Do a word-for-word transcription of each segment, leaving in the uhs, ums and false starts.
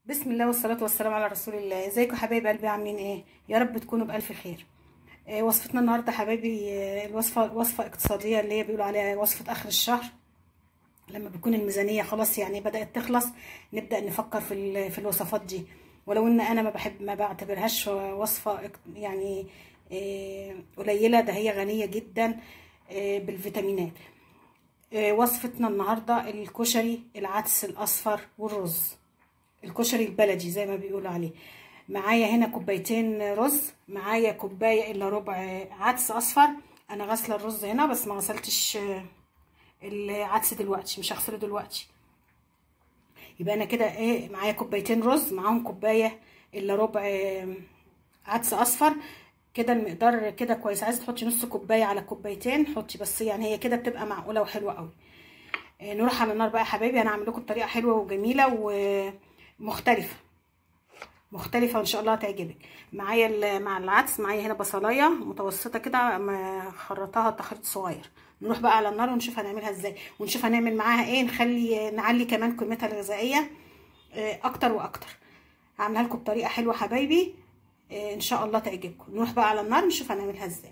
بسم الله والصلاة والسلام على رسول الله. ازيكم حبايب قلبي، عاملين ايه؟ يا رب تكونوا بألف خير. آه وصفتنا النهارده حبايبي، آه الوصفة وصفة اقتصادية اللي هي بيقولوا عليها وصفة آخر الشهر. لما بتكون الميزانية خلاص يعني بدأت تخلص، نبدأ نفكر في في الوصفات دي. ولو ان انا ما بحب ما بعتبرهاش وصفة يعني آه قليلة، ده هي غنية جدا آه بالفيتامينات. آه وصفتنا النهارده الكشري، العدس الأصفر والرز. الكشري البلدي زي ما بيقولوا عليه. معايا هنا كوبايتين رز، معايا كوبايه الا ربع عدس اصفر. انا غاسله الرز هنا بس ما غسلتش العدس دلوقتي، مش هغسله دلوقتي. يبقى انا كده ايه، معايا كوبايتين رز معاهم كوبايه الا ربع عدس اصفر. كده المقدار كده كويس. عايزه تحطي نص كوبايه على كوبايتين حطي، بس يعني هي كده بتبقى معقوله وحلوه قوي. نروح على النار بقى يا حبايبي. انا هعمل لكم بطريقه حلوه وجميله ومختلفه مختلفه وان شاء الله هتعجبك. معايا مع العدس معايا هنا بصلايه متوسطه كده خرطها تخريط صغير. نروح بقى على النار ونشوف هنعملها ازاي، ونشوف هنعمل معاها ايه، نخلي نعلي كمان قيمتها الغذائيه اكتر واكتر. هعملها لكم بطريقه حلوه حبايبي ان شاء الله تعجبكم. نروح بقى على النار نشوف هنعملها ازاي.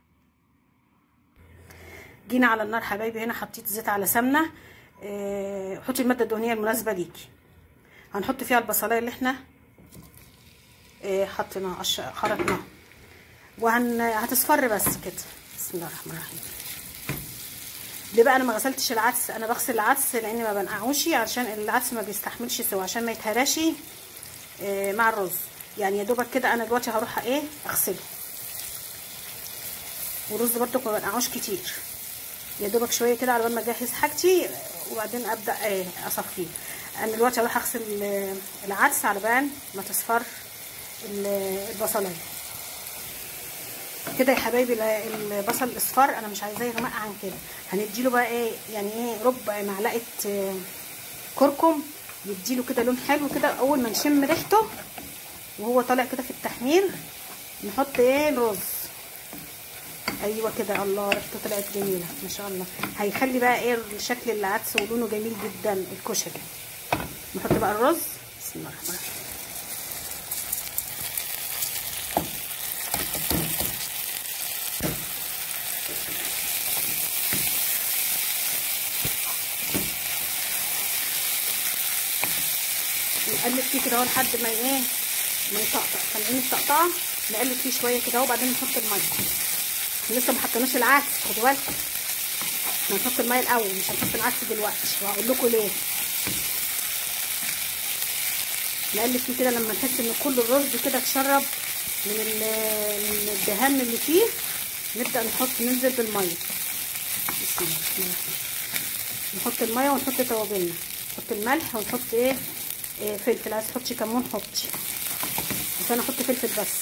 جينا على النار حبايبي، هنا حطيت زيت على سمنه. حطي الماده الدهنيه المناسبه ليكي. هنحط فيها البصلايه اللي احنا حطيناها خرطناها، وهن هتصفر بس كده. بسم الله الرحمن الرحيم. ليه بقى انا ما غسلتش العدس؟ انا بغسل العدس لاني ما بنقعوش، عشان العدس ما بيستحملش سوا، عشان ما يتهراش مع الرز. يعني يا دوبك كده انا دلوقتي هروح ايه اغسله. والرز برضو ما بنقعوش كتير، يا دوبك شويه كده على بال ما اجهز حاجتي وبعدين ابدا ايه اصفيه. انا دلوقتي هروح اغسل العدس على بال ما تصفر البصلايه كده يا حبايبي. البصل الاصفر انا مش عايزاه يغمق عن كده. هنديله بقى ايه يعني ايه ربع معلقه كركم، يديله كده لون حلو كده. اول ما نشم ريحته وهو طالع كده في التحمير نحط ايه الرز. ايوه كده، الله ريحته طلعت جميله ما شاء الله. هيخلي بقى ايه شكل العدس ولونه جميل جدا الكشري. نحط بقى الرز. بسم الله الرحمن الرحيم. نقلب فيه كده اهو لحد ما ايه ما يطقطق. سامعين الطقطقه؟ نقلب فيه شويه كده اهو وبعدين نحط الميه. لسه ما حطيناش العدس، خدوا بالكم. احنا هنحط الميه الاول، مش هنحط العدس دلوقتي، وهقول لكم ليه. نقلب فيه كده لما نحس ان كل الرز كده اتشرب من من الدهان اللي فيه، نبدا نحط ننزل بالميه. بسم الله الرحمن الرحيم. نحط الميه ونحط توابلنا، نحط الملح ونحط ايه, إيه فلفل. عايز تحطي كمون حطي، بس انا احط فلفل بس.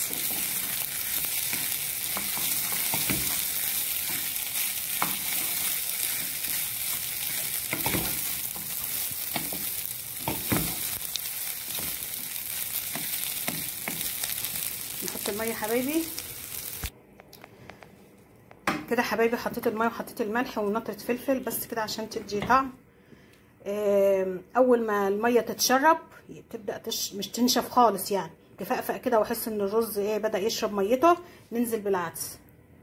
نحط الميه يا حبايبي كده. حبايبي حطيت الميه وحطيت الملح ونطره فلفل بس كده عشان تدي طعم. اول ما الميه تتشرب تبدا تش... مش تنشف خالص، يعني تفقفق كده واحس ان الرز ايه بدا يشرب ميته، ننزل بالعدس.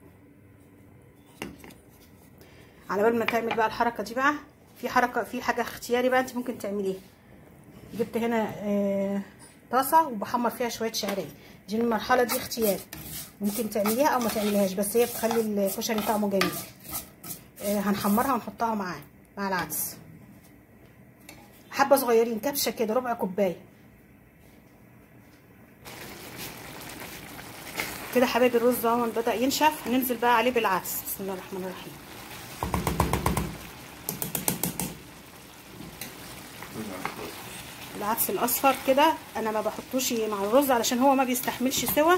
على بال ما تعمل بقى الحركه دي بقى، في حركه في حاجه اختياري بقى انت ممكن تعمليها. جبت هنا آه طاسه وبحمر فيها شويه شعريه. دي المرحله دي اختياري، ممكن تعمليها او ما تعمليهاش، بس هي بتخلي الكشري طعمه جميل. آه هنحمرها ونحطها معاه مع العدس حبه صغيرين، كبشه كده ربع كوبايه كده. حبايبي الرز اهو بدا ينشف، ننزل بقى عليه بالعدس. بسم الله الرحمن الرحيم. العدس الاصفر كده انا ما بحطوش مع الرز علشان هو ما بيستحملش سوا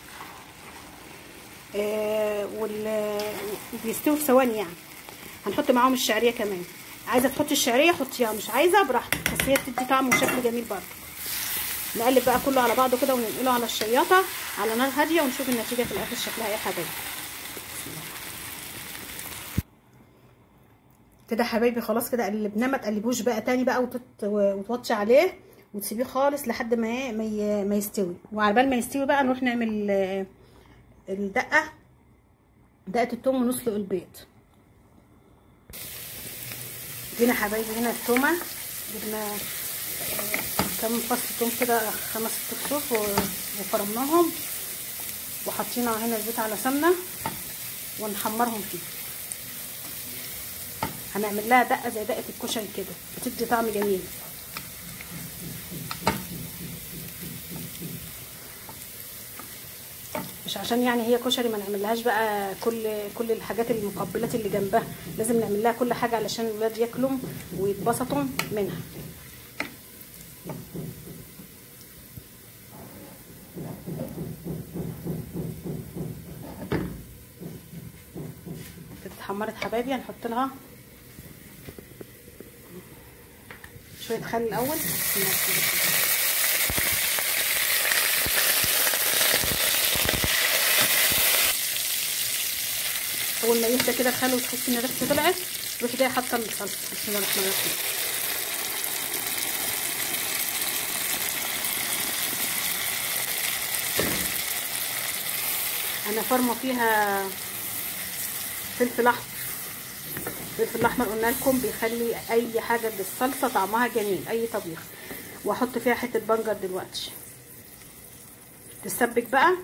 آه وبيستوي في ثواني يعني. هنحط معاهم الشعريه كمان. عايزه تحطي الشعريه حطيها، مش عايزه براحتك، بس هي بتدي طعم وشكل جميل برضه. نقلب بقى كله على بعضه كده وننقله على الشياطه على نار هاديه ونشوف النتيجه في الاخر شكلها ايه يا حبايبي. كده حبايبي خلاص كده قلبناه. ما تقلبوش بقى تاني بقى وتط... وتوطي عليه وتسيبيه خالص لحد ما ما ما يستوي. وعلى بال ما يستوي بقى نروح نعمل الدقه دقه التوم ونسلق البيض. جينا حبايبي هنا التومه، جبنا كام فص توم كده، خمس ست فصوص وفرمناهم وحطينا هنا الزيت على سمنه ونحمرهم فيه. هنعمل لها دقه زي دقه الكشري كده، بتدي طعم جميل. مش عشان يعني هي كشري ما نعملهاش بقى كل كل الحاجات المقبلات اللي جنبها، لازم نعمل لها كل حاجه علشان الولاد ياكلوا ويتبسطوا منها. اتحمرت حبايبي، هنحط لها شويه خل الاول. اول ما يهدى كده الخل وتحسي ان ريحته طلعت، روحي جايه حاطه الصلصه. بسم الله الرحمن الرحيم. انا فرمه فيها فلفل احمر. الفلفل الاحمر قلنا لكم بيخلي اي حاجه بالصلصه طعمها جميل، اي طبيخ. واحط فيها حته بنجر دلوقتي تسبك بقى،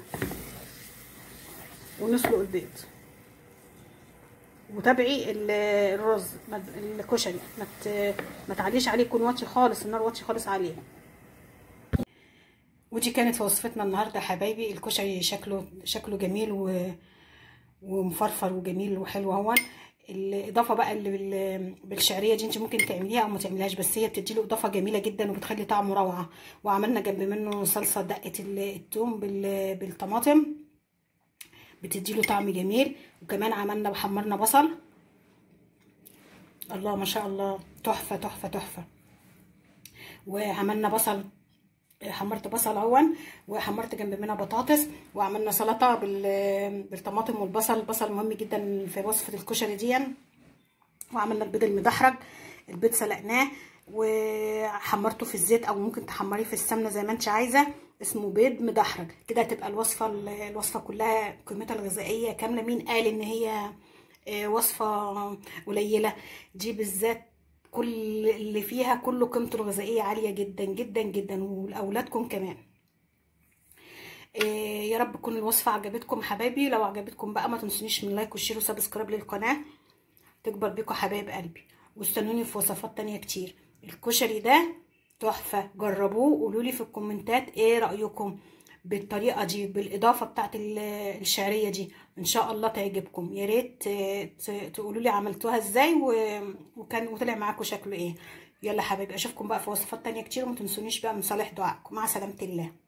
ونسلق البيض. وتابعي الرز الكشري، ما تعليش عليه، يكون واطي خالص، النار واطي خالص عليه. ودي كانت وصفتنا النهارده يا حبايبي. الكشري شكله شكله جميل و... ومفرفر وجميل وحلو اهو. الاضافه بقى اللي بالشعريه دي انت ممكن تعمليها او ما تعمليهاش، بس هي بتدي له اضافه جميله جدا وبتخلي طعمه روعه. وعملنا جنب منه صلصه دقه الثوم بالطماطم، بتدي له طعم جميل. وكمان عملنا وحمرنا بصل، الله ما شاء الله، تحفه تحفه تحفه. وعملنا بصل، حمرت بصل اهون، وحمرت جنب منها بطاطس، وعملنا سلطه بالطماطم والبصل. البصل مهم جدا في وصفه الكشري دي. وعملنا البيض المدحرج، البيض سلقناه وحمرته في الزيت، او ممكن تحمريه في السمنه زي ما انت عايزه. اسمه بيض مدحرج كده. هتبقى الوصفه الوصفه كلها قيمتها الغذائيه كامله. مين قال ان هي وصفه قليله؟ دي بالذات كل اللي فيها كله قيمته الغذائيه عاليه جدا جدا جدا، ولاولادكم كمان. يا رب تكون الوصفه عجبتكم حبايبي. لو عجبتكم بقى ما تنسونيش من لايك وشير وسبسكرايب للقناه، تكبر بيكم حبايب قلبي. واستنوني في وصفات تانية كتير. الكشري ده تحفه، جربوه وقولوا لي في الكومنتات ايه رايكم بالطريقه دي، بالاضافه بتاعت الشعريه دي. ان شاء الله تعجبكم. يا ريت تقولوا لي عملتوها ازاي وكان وطلع معاكم شكله ايه. يلا حبايبي، اشوفكم بقى في وصفات تانية كتير، وما تنسونيش بقى من صالح دعائكم. مع سلامه الله.